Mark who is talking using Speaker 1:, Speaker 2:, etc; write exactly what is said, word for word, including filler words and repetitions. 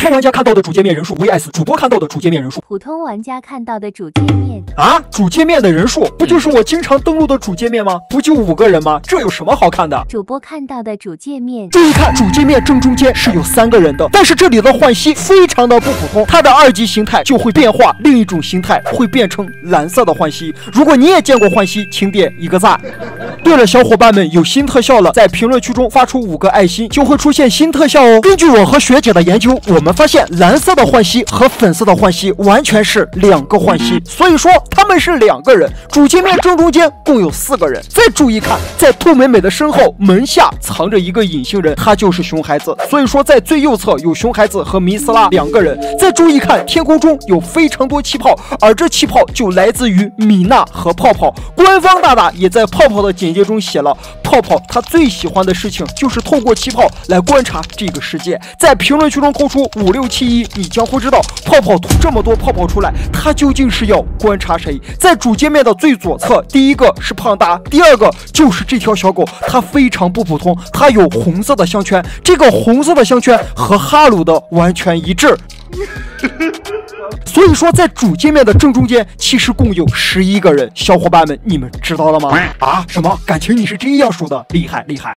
Speaker 1: 通玩家看到的主界面人数 V S 主播看到的主界面人数。
Speaker 2: 普通玩家看到的主界面
Speaker 1: 啊，主界面的人数不就是我经常登录的主界面吗？不就五个人吗？这有什么好看的？
Speaker 2: 主播看到的主界面，
Speaker 1: 注意看，主界面正中间是有三个人的，但是这里的浣溪非常的不普通，它的二级形态就会变化，另一种形态会变成蓝色的浣溪。如果你也见过浣溪，请点一个赞。对了，小伙伴们，有新特效了，在评论区中发出五个爱心，就会出现新特效哦。根据我和学姐的研究，我们发现蓝色的浣溪和粉色的浣溪完全是两个浣溪，所以说他们是两个人。主界面正中间共有四个人。再注意看，在兔美美的身后门下藏着一个隐形人，他就是熊孩子。所以说在最右侧有熊孩子和弥斯拉两个人。再注意看，天空中有非常多气泡，而这气泡就来自于米娜和泡泡。官方大大也在泡泡的简介中写了，泡泡他最喜欢的事情就是透过气泡来观察这个世界。在评论区中扣出五六七一，你将会知道泡泡吐这么多泡泡出来，他究竟是要观察谁。在主界面的最左侧，第一个是胖达，第二个就是这条小狗，它非常不普通，它有红色的项圈，这个红色的项圈和哈鲁的完全一致。所以说在主界面的正中间其实共有十一个人，小伙伴们你们知道了吗？啊，什么感情你是这样说的？厉害厉害。